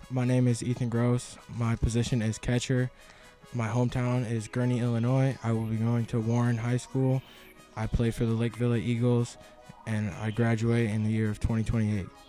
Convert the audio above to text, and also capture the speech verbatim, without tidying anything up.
My name is Ethan Gross. My position is catcher. My hometown is Gurnee, Illinois. I will be going to Warren High School. I play for the Lake Villa Eagles, and I graduate in the year of twenty twenty-eight.